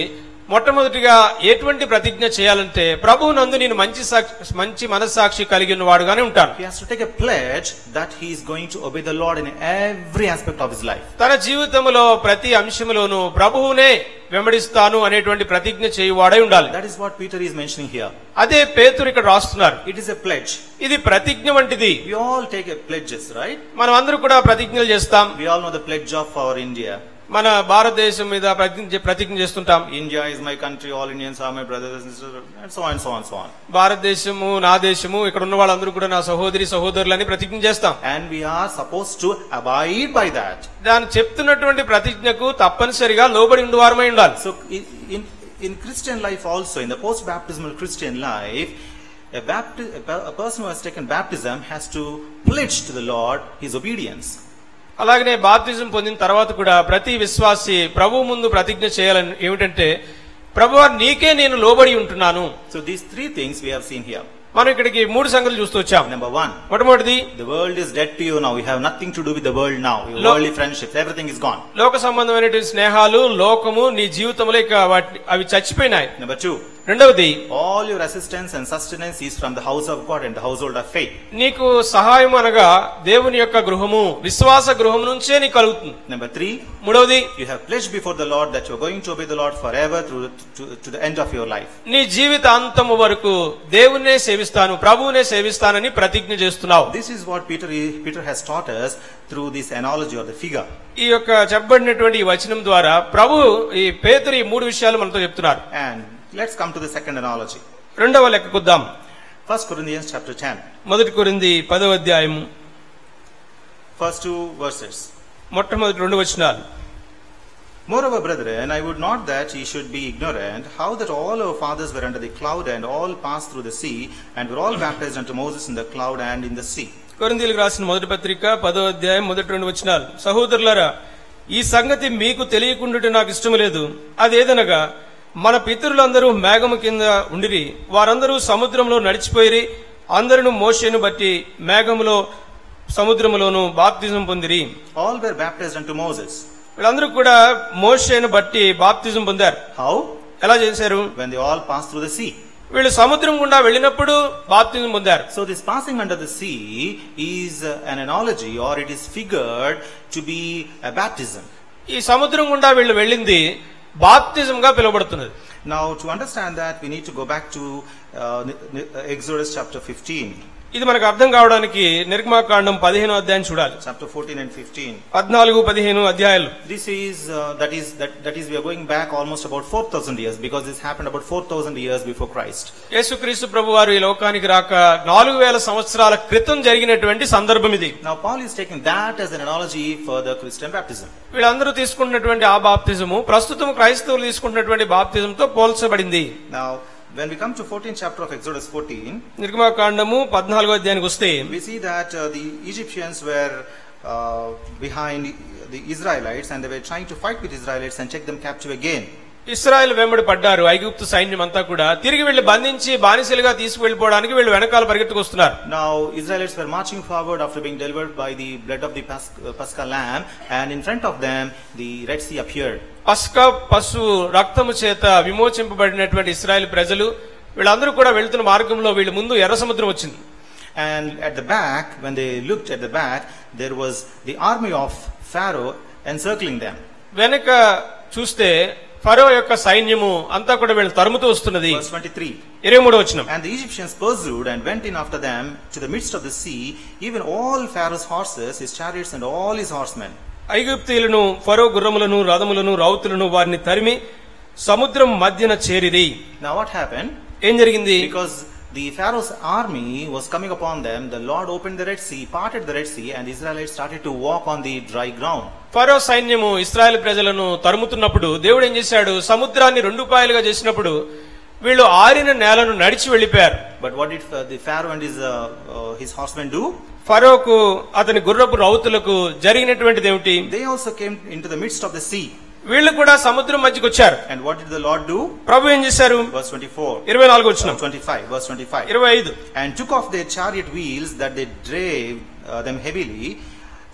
S2: మొట్టమొదటిగా ఎటువంటి ప్రతిజ్ఞ చేయాలంటే ప్రభువునందు నేను మంచి మంచి మనస్సాక్షి కలిగి ఉన్నవాడుగానే ఉంటాను.
S1: He has to take a pledge that he is going to obey the Lord in every aspect of his life.
S2: తన జీవితంలో ప్రతి అంశంలోనూ ప్రభువునే వెంబడిస్తాను అనేటువంటి ప్రతిజ్ఞ చేయువాడై ఉండాలి.
S1: That is what Peter is mentioning here.
S2: అదే పేతురు ఇక్కడ రాస్తున్నారు.
S1: It is a pledge.
S2: ఇది ప్రతిజ్ఞ వంటిది.
S1: We all take a pledges, right?
S2: మనం అందరూ కూడా ప్రతిజ్ఞలు చేస్తాం.
S1: We all know the pledge of our India.
S2: మన భారతదేశం మీద ప్రతిజ్ఞ చేస్తుంటాం.
S1: India is my country, all Indians are my brothers and sisters, and so on and so on so on.
S2: భారతదేశము నా దేశము, ఇక్కడ ఉన్న వాళ్ళందరూ కూడా నా సహోదరి సహోదరులని ప్రతిజ్ఞ చేస్తాం.
S1: And we are supposed to abide by that.
S2: దాన్ని చెప్తున్నటువంటి ప్రతిజ్ఞకు తప్పనిసరిగా లోబడి ఉండేవారమై ఉండాలి.
S1: So in in Christian life also, in the post baptismal Christian life, a baptist a person who has taken baptism has to pledge to the Lord his obedience.
S2: అలాగనే బాప్తిజం పొందిన తర్వాత కూడా ప్రతి విశ్వాసి ప్రభు ముందు ప్రతిజ్ఞ చేయాలని ఏమిటంటే, ప్రభువా నీకే నేను లోబడి ఉంటున్నాను.
S1: So these three things we have seen here.
S2: మనం ఇక్కడికి మూడు సంగతులు చూస్తూ వచ్చాం.
S1: Number one,
S2: మొట్టమొదటిది,
S1: the world is dead to you now. You have nothing to do with the world now. Your worldly friendships, everything is gone.
S2: లోక సంబంధమైనటువంటి స్నేహాలు, లోకము నీ జీవితంలో ఇక వాటి అవి చచ్చిపోయినాయి.
S1: Number two,
S2: రెండవది,
S1: all your assistance and sustenance is from the house of God and the household of faith.
S2: నీకు సహాయం అనగా దేవుని యొక్క గృహము, విశ్వాస గృహం నుంచే నీకు కలుగుతుంది.
S1: Number three,
S2: మూడవది,
S1: you have pledged before the Lord that you are going to obey the Lord forever through to, to the end of your life.
S2: నీ జీవితాంతము వరకు దేవునే సేవిస్తాను, ప్రభువునే సేవిస్తానని ప్రతిజ్ఞ చేస్తున్నావు.
S1: This is what Peter Peter has taught us through this analogy or the figure.
S2: ఈ యొక్క చెప్పబడినటువంటి ఈ వచనం ద్వారా ప్రభు ఈ పేతురు ఈ మూడు విషయాలు మనతో చెప్తున్నారు.
S1: And let's come to the second analogy.
S2: రెండవ లెక్కకుద్దాం.
S1: First Corinthians chapter ten.
S2: మొదటి కొరింథీ పదవ అధ్యాయము
S1: First two verses.
S2: మొట్టమొదటి రెండు వచనాలు.
S1: Moreover, brethren, I would not that ye should be ignorant how that all our fathers were under the cloud and all passed through the sea and were all baptized unto Moses in the cloud and in the sea.
S2: కొరింథీయులకు రాసిన మొదటి పత్రిక పదవ అధ్యాయం మొదటి రెండు వచనాలు. సహోదరులారా, ఈ సంగతి మీకు తెలియకుండా నాకు ఇష్టం లేదు. అదేదనగా మన పితరులందరూ మేఘము కింద ఉండిరి, వారందరూ సముద్రంలో నడిచిపోయిరి, అందరూ మోషేను బట్టి మేఘములో సముద్రములోను బాప్తిజం పొందిరి.
S1: All were baptized unto Moses.
S2: వీళ్ళందరూ కూడా మోషేను బట్టి బాప్తిజం పొందారు.
S1: How?
S2: ఎలా చేశారు?
S1: When they all passed through the sea.
S2: వీళ్ళు సముద్రం గుండా వెళ్ళినప్పుడు బాప్తిజం పొందారు.
S1: So this passing under the sea is an analogy or it is figured to be a baptism.
S2: ఈ సముద్రం గుండా వీళ్ళు వెళ్ళింది బాప్తిజంగా పిలువబడుతున్నది.
S1: Now to understand that we need to go back to uh, Exodus chapter fifteen.
S2: ఇది మనకు అర్థం కావడానికి నిర్గమాకాండం పదిహేను అధ్యాయం చూడాలి.
S1: Chapter fourteen and fifteen.
S2: పద్నాలుగు పదిహేను అధ్యాయాలు.
S1: This is uh, that is that that is we are going back almost about four thousand years because this happened about four thousand years before Christ.
S2: యేసుక్రీస్తు ప్రభువారు ఈ లోకానికి రాక నాలుగు వేల సంవత్సరాల క్రితం జరిగినటువంటి సందర్భం ఇది.
S1: Now Paul is taking that as an analogy for the Christian baptism.
S2: వీళ్ళందరూ తీసుకున్నటువంటి ఆ బాప్తిజము ప్రస్తుతం క్రైస్తవులు తీసుకుంటున్నటువంటి బాప్తిజంతో పోల్చబడింది.
S1: Now when we come to fourteenth chapter of Exodus fourteen,
S2: నిర్గమాకాండము పద్నాలుగో అధ్యాయానికి వస్తే
S1: we see that uh, the Egyptians were uh, behind the Israelites and they were trying to fight with Israelites and take them captive again.
S2: ఇశ్రాయేలు వెంబడి పడ్డారు. ఐగుప్తు సైన్యం అంతా కూడా తిరిగి వీళ్ళు బంధించి బానిసలుగా తీసుకువెళ్ళిపోవడానికి వీళ్ళు వెనకాల పరిగెత్తుకొస్తున్నారు.
S1: Now Israelites were marching forward after being delivered by the blood of the Paschal lamb, and in front of them the Red Sea appeared.
S2: పస్కా పశువు రక్తము చేత విమోచింపబడినటువంటి ఇశ్రాయేలు ప్రజలు వీళ్ళందరూ కూడా వెళ్తున్న మార్గంలో వీళ్ళ ముందు ఎర్ర సముద్రం వచ్చింది.
S1: And at the back, when they looked at the back, there was the army of Pharaoh encircling them.
S2: వెనక చూస్తే ఫరో యొక్క సైన్యము అంతా కూడా వీళ్ళు తరుముతూ వస్తున్నది.
S1: Verse twenty-three.
S2: ఇరవై మూడో వచనం.
S1: And the Egyptians pursued and went in after them to the midst of the sea, even all Pharaoh's horses, his chariots and all his horsemen.
S2: ఐగుప్తీయులను ఫరో గుర్రములను రథములను రౌతులను వారిని తరిమి సముద్రం మధ్యన చేరిరి.
S1: Now what happened?
S2: ఏం జరిగింది?
S1: Because the Pharaoh's army was coming upon them, the Lord opened the Red Sea, parted the Red Sea, and the Israelites started to walk on the dry ground.
S2: ఫరో సైన్యము ఇశ్రాయేల్ ప్రజలను తరుముతున్నప్పుడు దేవుడు ఏం చేశాడు? సముద్రాన్ని రెండు పాయలుగా చేసినప్పుడు వీళ్ళు ఆరిన నేలను నడిచి వెళ్లిపోయారు.
S1: But what did uh, the Pharaoh and his uh, uh, his horsemen do?
S2: ఫరోకు అతని గుర్రపు రౌతులకు జరిగినటువంటిది ఏమిటి?
S1: They also came into the midst of the sea.
S2: వీళ్ళు కూడా సముద్రం మధ్యకి వచ్చారు.
S1: And what did the Lord do?
S2: ప్రభు ఏం చేశారు?
S1: Verse twenty-four.
S2: ఇరవై నాలుగు వచనం.
S1: twenty-five. Verse twenty-five.
S2: ఇరవై ఐదు.
S1: And took off their chariot wheels that they drave uh, them heavily,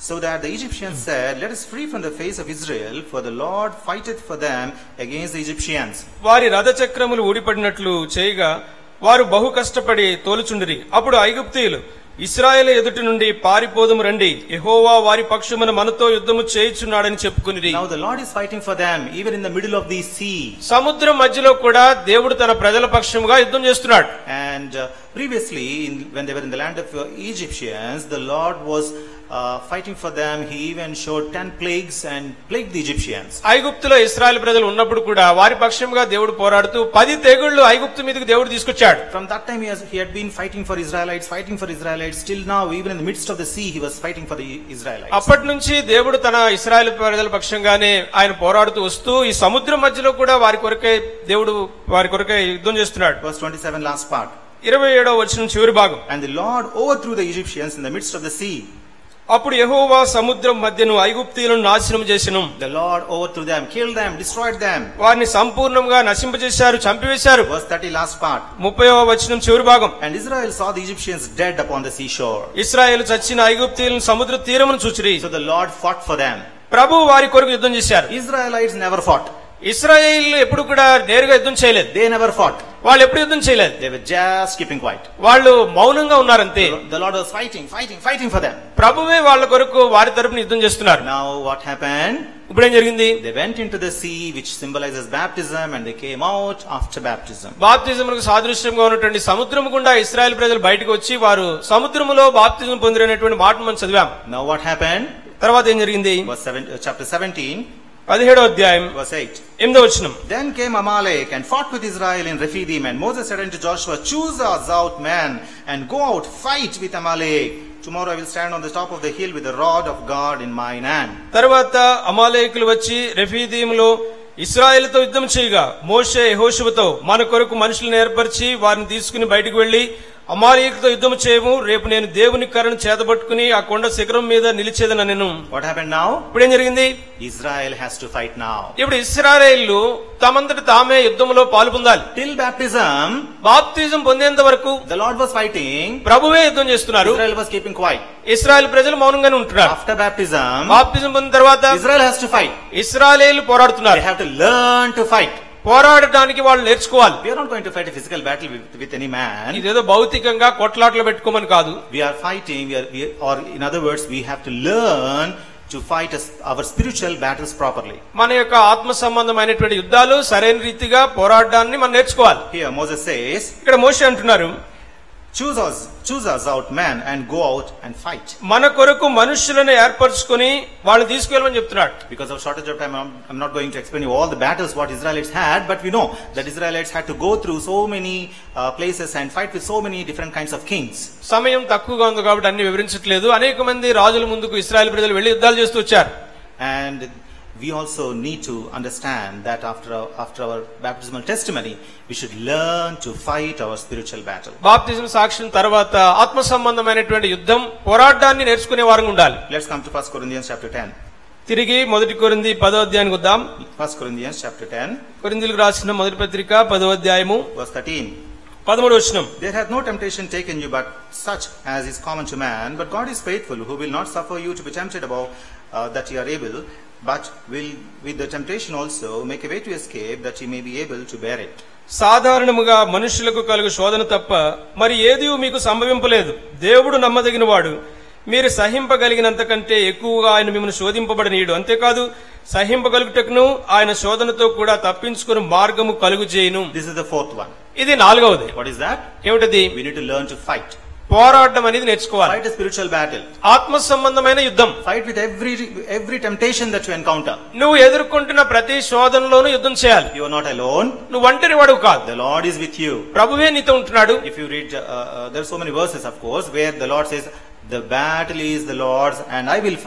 S1: So that the Egyptians said, let us flee from the face of Israel, for the Lord fighteth for them against the Egyptians.
S2: వారి రథచక్రములు ఊడిపడినట్లు చేయగా వారు బహు కష్టపడి తోలుచుండిరి. అప్పుడు ఐగుప్తీయులు, ఇశ్రాయేలు ఎదుటి నుండి పారిపోదుము రండి, యెహోవా వారి పక్షమున మనతో యుద్ధము చేయుచున్నాడని చెప్పుకునిరి.
S1: Now the Lord is fighting for them even in the middle of the sea.
S2: సముద్రం మధ్యలో కూడా దేవుడు తన ప్రజల పక్షముగా యుద్ధం చేస్తున్నాడు.
S1: And uh, previously in, when they were in the land of uh, Egyptians, the Lord was uh, fighting for them. He even showed ten plagues and plagued the Egyptians.
S2: ఐగుప్తులో ఇశ్రాయేలు ప్రజలు ఉన్నప్పుడు కూడా వారి పక్షముగా దేవుడు పోరాడుతూ పది తెగుళ్లు ఐగుప్తు మీదకి దేవుడు తీసుకొచ్చాడు.
S1: From that time he, has, he had been fighting for Israelites, fighting for Israelites. Till now, even in the midst of the sea, he was fighting for the Israelites.
S2: అప్పటి నుంచి దేవుడు తన ఇశ్రాయేలు ప్రజల పక్షంగానే ఆయన పోరాడుతూ వస్తూ ఈ సముద్రం మధ్యలో కూడా వారి కొరకే దేవుడు వారి కొరకే యుద్ధం చేస్తున్నాడు.
S1: Verse twenty-seven, last part.
S2: ఇరవై ఏడవ వచనం చివరి భాగం.
S1: And the Lord overthrew the Egyptians in the midst of the sea.
S2: అప్పుడు యెహోవా సముద్రం మధ్యను ఐగుప్తీయులను నాశనం చేసెను.
S1: The Lord overthrew them, killed them, destroyed them.
S2: వారిని సంపూర్ణంగా నశింపజేశారు, చంపివేశారు.
S1: Verse thirty, last part.
S2: ముప్పైవ వచనం చివరి భాగం.
S1: And Israel saw the Egyptians dead upon the seashore.
S2: ఇశ్రాయేలు చచ్చిన ఐగుప్తీయులను సముద్ర తీరమును చూచిరి.
S1: So the Lord fought for them.
S2: ప్రభువు వారి కొరకు యుద్ధం చేశారు.
S1: Israelites never fought.
S2: ఇశ్రాయేలు ఎప్పుడు కూడా నేరుగా యుద్ధం చేయలేదు.
S1: They never fought.
S2: వాళ్ళు ఎప్పుడు యుద్ధం చేయలేదు.
S1: They were just keeping quiet.
S2: వాళ్ళు మౌనంగా ఉన్నారంతే.
S1: The Lord was fighting, fighting, fighting for them.
S2: ప్రభువే వాళ్ళ కొరకు వారి తరపున యుద్ధం చేస్తున్నారు.
S1: Now what happened?
S2: ఇప్పుడు ఏం జరిగింది?
S1: They went into the sea, which symbolizes baptism, and they came out after baptism.
S2: బాప్తిజమునకు సాదృశ్యంగా ఉన్నటువంటి సముద్రము గుండా ఇశ్రాయేలు ప్రజలు బయటకు వచ్చి వారు సముద్రములో బాప్తిజం పొందినటువంటి మాట మనం చదివాం.
S1: Now what happened?
S2: తర్వాత ఏం జరిగింది?
S1: Verse seven, uh, chapter seventeen.
S2: పదిహేడో అధ్యాయం
S1: verse eight.
S2: ఎనిమిదో వచనం.
S1: Then came Amalek and fought with Israel in Rephidim, and Moses said unto Joshua, choose us out men and go out, fight with Amalek. Tomorrow I will stand on the top of the hill with the rod of God in mine hand.
S2: తర్వాత అమాలేకులు వచ్చి రెఫీదీములో ఇశ్రాయేలుతో యుద్ధం చేయగా మోషే యెహోషువతో మన కొరకు మనుషులను ఏర్పరిచి వారిని తీసుకుని బయటకు వెళ్లి అమాలేకులతో యుద్ధం చేయము, రేపు నేను దేవుని కర్రను చేతబట్టుకుని ఆ కొండ శిఖరం మీద నిలిచేదన నేను.
S1: What happened now?
S2: ఇప్పుడు ఏం జరిగింది?
S1: Israel has to fight now.
S2: ఇప్పుడు ఇశ్రాయేలు తమంతట తామే యుద్ధంలో పాలు పొందాలి.
S1: Till baptism,
S2: బాప్తిజం పొందేంత వరకు
S1: the Lord was fighting.
S2: ప్రభువే యుద్ధం చేస్తున్నారు.
S1: Israel was keeping quiet.
S2: ఇశ్రాయేలు ప్రజలు మౌనంగానే ఉంటున్నారు.
S1: After baptism,
S2: బాప్తిజం పొందిన తర్వాత
S1: Israel has to fight.
S2: ఇశ్రాయేలు పోరాడుతున్నారు.
S1: They have to learn to fight.
S2: పోరాడటానికి వాళ్ళు నేర్చుకోవాలి.
S1: We are not going to fight a physical battle with, with any man.
S2: ఇదేదో భౌతికంగా కొట్లాటలు పెట్టుకోమని కాదు.
S1: We are fighting, we are, we are, or in other words, we have to learn to fight us, our spiritual battles properly.
S2: మన యొక్క ఆత్మ సంబంధమైనటువంటి యుద్ధాలు సరైన రీతిగా పోరాడడాన్ని మనం నేర్చుకోవాలి.
S1: Here Moses says,
S2: ఇక్కడ మోషే అంటున్నారు,
S1: choose us, choose us out men and go out and fight.
S2: మన కొరకు మనుషులను ఏర్పరచుకొని వాళ్ళని తీసుకెళ్ళమని చెప్తున్నాడు.
S1: Because of shortage of time, I'm, I'm not going to explain you all the battles what Israelites had, but we know that Israelites had to go through so many uh, places and fight with so many different kinds of kings.
S2: సమయం తక్కువగా ఉంది కాబట్టి అన్ని వివరించట్లేదు. అనేక మంది రాజుల ముందుకు ఇశ్రాయేలు ప్రజలు వెళ్లి యుద్ధాలు చేస్తూ వచ్చారు.
S1: And we also need to understand that after our, after our baptismal testimony, we should learn to fight our spiritual battle.
S2: బాప్తిజం సాక్ష్యం తర్వాత ఆత్మ సంబంధమైనటువంటి యుద్ధం పోరాటాన్ని నేర్చుకునే వారంగా ఉండాలి.
S1: Let's come to First Corinthians chapter ten.
S2: తిరిగి మొదటి కొరింథీ పదో అధ్యాయానికి వద్దాం.
S1: First Corinthians chapter ten.
S2: కొరింథీయులకు రాసిన మొదటి పత్రిక పదో అధ్యాయము
S1: verse thirteen.
S2: పదమూడు వచనం.
S1: There hath no temptation taken you but such as is common to man, but God is faithful, who will not suffer you to be tempted above uh, that ye are able, but will with the temptation also make a way to escape, that ye may be able to bear it.
S2: సాధారణముగా మనుషులకు కలుగు శోధన తప్ప మరి ఏదీ మీకు సంభవింపలేదు. దేవుడు నమ్మదగిన వాడు, మీరు సహింపగలిగినంత కంటే ఎక్కువగా ఆయన మిమ్మల్ని శోధింపబడనీయుడు. అంతేకాదు సహింపగలుగుటకును ఆయన శోధనతో కూడా తప్పించుకుని మార్గము కలుగు చేయును.
S1: This is the fourth one.
S2: ఇది నాలుగవది.
S1: What is that?
S2: ఏమిటది?
S1: We need to learn to fight.
S2: పోరాటం అనేది నేర్చుకోవాలి.
S1: Fight a spiritual battle.
S2: ఆత్మ సంబంధమైన యుద్ధం.
S1: Fight with every every temptation that you encounter.
S2: నువ్వు ఎదుర్కొంటున్న ప్రతి శోధనలోనూ యుద్ధం చేయాలి.
S1: You are not alone.
S2: నువ్వు ఒంటరి వాడు కాదు.
S1: The Lord is with you.
S2: ప్రభువే నీతో ఉంటున్నాడు.
S1: If you read, uh, uh, there are so many verses, of course, where the Lord says, the battle is the Lord's and I will fight.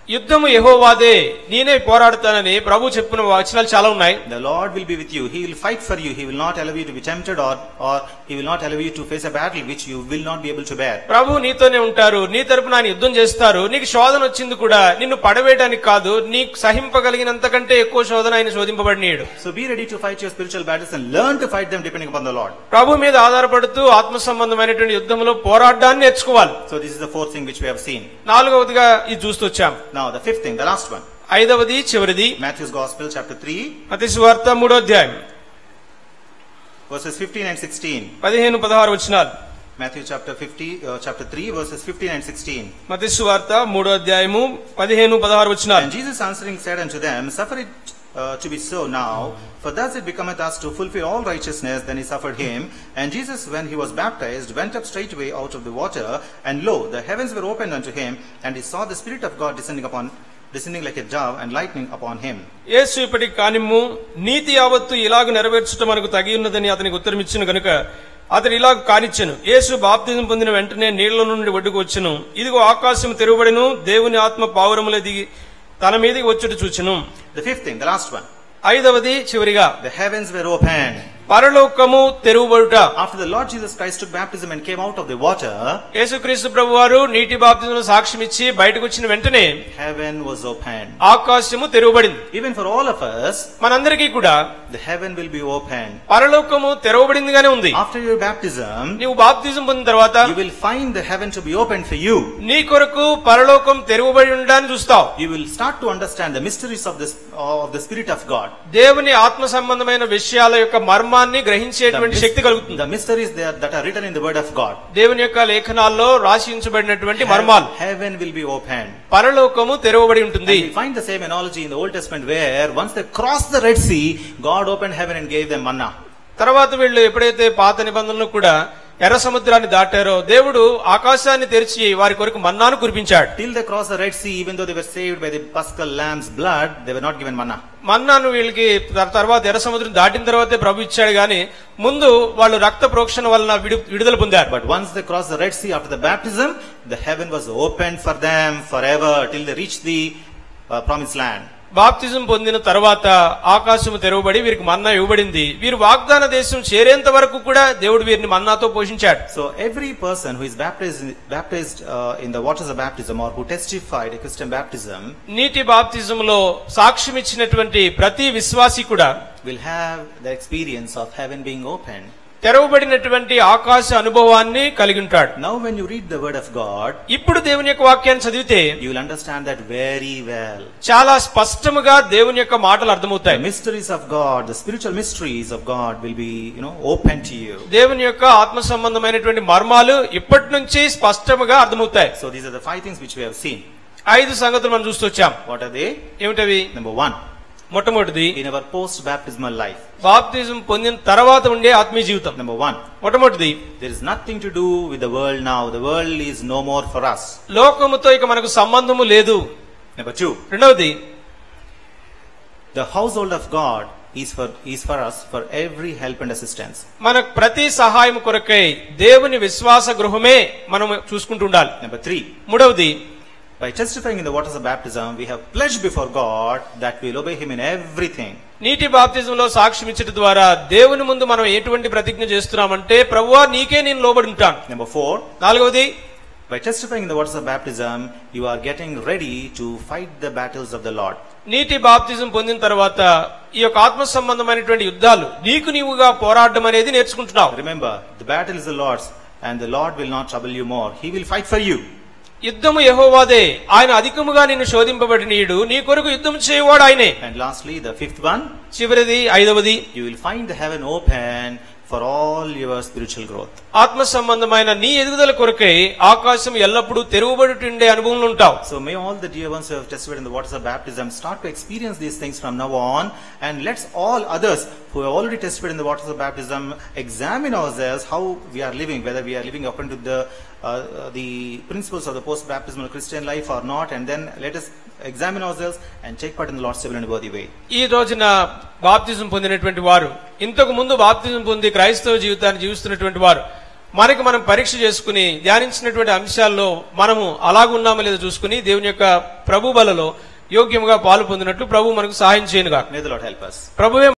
S2: యుద్ధము యెహోవాదే, నేనే పోరాడతానని ప్రభు చెప్పిన వచనాలు చాలా ఉన్నాయి.
S1: The Lord will be with you. He will fight for you. He will not allow you to be tempted, or or he will not allow you to face a battle which you will not be able to bear.
S2: ప్రభు నీతోనే ఉంటారు, నీ తరపున ఆయన యుద్ధం చేస్తారు. నీకు శోధన వచ్చింది కూడా నిన్ను పడవేయడానికి కాదు, నీకు సహింపగలిగినంతకంటే ఎక్కువ శోధన ఆయన శోధింపబడినీయుడు.
S1: So be ready to fight your spiritual battles and learn to fight them depending upon the Lord.
S2: ప్రభు మీద ఆధారపడుతూ ఆత్మ సంబంధమైనటువంటి యుద్ధంలో పోరాడడాన్ని నేర్చుకోవాలి.
S1: So this is the fourth thing which we have seen.
S2: నాలుగవదిగా ఇది చూస్తూ వచ్చాం.
S1: Now the fifth thing, the last one.
S2: ఐదవది చివరిది,
S1: Matthew's Gospel chapter three,
S2: మత్తయి సువార్త మూడో అధ్యాయం
S1: verses fifteen and sixteen.
S2: పదిహేను పదహారు వచనాలు.
S1: Matthew chapter fifty, uh, chapter three, verses fifteen and sixteen.
S2: మత్తయి సువార్త మూడో అధ్యాయము పదిహేను పదహారు వచనాలు.
S1: And Jesus answering said unto them, Suffer it uh, to be so now, for thus it becometh us to fulfill all righteousness. Then he suffered him. And Jesus, when he was baptized, went up straightway out of the water, and lo, the heavens were opened unto him, and he saw the Spirit of God descending upon descending like a dove and lightning upon him.
S2: యేసు ఇప్పటికి కానిమ్ము నీతి యావత్తు ఇలాగ నెరవేర్చుట మనకు తగి ఉన్నదని అతనికి ఉత్తరం ఇచ్చిన గనుక అతడు ఇలాగ కానిచ్చెను. యేసు బాప్తిజం పొందిన వెంటనే నీళ్ల నుండి ఒడ్డుకు వచ్చెను. ఇదిగో ఆకాశం తెరువబడెను, దేవుని ఆత్మ పావురములో దిగి తన మీదకి వచ్చుట చూచెను.
S1: The fifth thing, the last one.
S2: ఐదవది చివరిగా,
S1: The heavens were opened.
S2: పరలోకము తెరువబడుట.
S1: After the Lord Jesus Christ took baptism and came out of the water,
S2: యేసుక్రీస్తు ప్రభువారు నీటి బాప్తిజంలో సాక్ష్యం ఇచ్చి బయటకు వచ్చిన వెంటనే
S1: heaven was opened.
S2: ఆకాశము తెరువబడింది.
S1: Even for all of us,
S2: మనందరికీ కూడా
S1: the heaven will be opened.
S2: పరలోకము తెరవబడిందిగానే ఉంది.
S1: After your baptism,
S2: నీవు బాప్తిజం పొందిన తర్వాత
S1: you will find the heaven to be opened for you.
S2: నీ కొరకు పరలోకం తెరవబడి ఉండడాన్ని చూస్తావు.
S1: You will start to understand the mysteries of this of the Spirit of God.
S2: దేవుని ఆత్మ సంబంధమైన విషయాల యొక్క మర్మాన్ని గ్రహించేటువంటి శక్తి కలుగుతుంది.
S1: The mysteries there that are written in the Word of God.
S2: దేవుని యొక్క లేఖనాల్లో రాసించబడినటువంటి మర్మాలు.
S1: Heaven will be opened.
S2: పరలోకము తెరవబడి ఉంటుంది.
S1: We find the same analogy in the Old Testament where once they crossed the Red Sea, God opened heaven and gave them manna.
S2: తర్వాత వీళ్ళు ఎప్పుడైతే పాత నిబంధనలో కూడా ఎర్ర సముద్రాన్ని దాటారో దేవుడు ఆకాశాన్ని తెరిచి వారి కొరకు మన్నాను కురిపించాడు.
S1: Till they crossed the Red Sea, even though they were saved by the Paschal lamb's blood, they were not given manna.
S2: మన్నాను వీళ్ళకి తర్వాత ఎర్ర సముద్రం దాటిన తర్వాతే ప్రభు ఇచ్చాడు గాని ముందు వాళ్ళు రక్త ప్రోక్షణ వలన విడుదల పొందారు.
S1: But once they crossed the Red Sea after the baptism, the heaven was opened for them forever till they reached the uh, promised land.
S2: బాప్తిజం పొందిన తర్వాత ఆకాశము తెరవబడి వీరికి మన్నా ఇవ్వబడింది. వీరు వాగ్దాన దేశం చేరేంత వరకు కూడా దేవుడు వీరిని మన్నాతో పోషించాడు.
S1: So every person who is baptized baptized uh, in the waters of baptism or who testified a Christian baptism,
S2: నీటి బాప్తిజంలో సాక్ష్యం ఇచ్చినటువంటి ప్రతి విశ్వాసి కూడా
S1: will have the experience of heaven being opened.
S2: తెరవబడినటువంటి ఆకాశ అనుభవాన్ని కలిగి ఉంటాడు.
S1: Now when you read the word of God,
S2: ఇప్పుడు దేవుని యొక్క వాక్యాన్ని చదివితే
S1: you will understand that very well.
S2: చాలా స్పష్టంగా దేవుని యొక్క మాటలు అర్థమవుతాయి.
S1: The mysteries of God, the spiritual mysteries of God will be, you know, open to you.
S2: దేవుని యొక్క ఆత్మ సంబంధమైనటువంటి మర్మాలు ఇప్పటి నుంచి స్పష్టంగా అర్థమవుతాయి.
S1: So these are the five things which we have seen.
S2: ఐదు సంగతులు మనం చూస్తూ వచ్చాం.
S1: What are they?
S2: ఏమిటవి?
S1: Number one,
S2: మొట్టమొదటిది
S1: in our post baptismal life.
S2: బాప్తిజం పొందిన తర్వాత ఉండే ఆత్మీయ జీవితం.
S1: Number one,
S2: మొట్టమొదటిది
S1: there is nothing to do with the world now. The world is no more for us.
S2: లోకముతో ఇక మనకు సంబంధము లేదు.
S1: Number two,
S2: రెండవది
S1: the household of God is for is for us for every help and assistance.
S2: మనకు ప్రతి సహాయం కొరకై దేవుని విశ్వాస గృహమే మనం చూసుకుంటూ ఉండాలి.
S1: Number three,
S2: మూడవది
S1: by testifying in the waters of baptism, we have pledged before God that we will obey Him in everything.
S2: నీటి బాప్తిజంలో సాక్ష్యం ఇచ్చట ద్వారా దేవుని ముందు మనం ఎటువంటి ప్రతిజ్ఞ చేస్తున్నామంటే ప్రభువా నీకే నేను లోబడి ఉంటాను.
S1: Number four,
S2: నాలుగవది
S1: by testifying in the waters of baptism, you are getting ready to fight the battles of the Lord.
S2: నీటి బాప్తిజం పొందిన తర్వాత ఈ యొక్క ఆత్మ సంబంధమైనటువంటి యుద్ధాలు నీకు నీవుగా పోరాడడం అనేది నేర్చుకుంటున్నావు.
S1: Remember, the battle is the Lord's, and the Lord will not trouble you more. He will fight for you.
S2: యుద్ధము యెహోవాదే, ఆయన అధికముగా నిన్ను శోధింపబడినీయుడు, నీ కొరకు యుద్ధం చేయవాడు ఆయనే.
S1: And lastly, the fifth one,
S2: చివరిది ఐదవది,
S1: you will find the heaven open for all your spiritual growth.
S2: ఆత్మ సంబంధమైన నీ ఎదుగుదల కొరకై ఆకాశం ఎల్లప్పుడూ తెరువబడి ఉండే అనుభవంలో ఉంటావు.
S1: So may all the dear ones who have testified in the waters of baptism start to experience these things from now on, and let's all others who have already testified in the waters of baptism examine ourselves how we are living, whether we are living according to the uh, the principles of the post-baptismal Christian life or not, and then let us examine ourselves and take part in the Lord's table in a worthy way.
S2: ఈ రోజున బాప్తిజం పొందినటువంటి వారు, ఇంతకు ముందు బాప్తిజం పొంది క్రైస్తవ జీవితాన్ని జీవిస్తున్నటువంటి వారు మనకి మనం పరీక్ష చేసుకుని ధ్యానించినటువంటి అంశాల్లో మనము అలాగున్నామో లేదో చూసుకుని దేవుని యొక్క ప్రభు బలలో యోగ్యముగా పాలు పొందినట్లు ప్రభు మనకు సహాయం చేయనుగా.
S1: May the Lord help us.
S2: ప్రభువే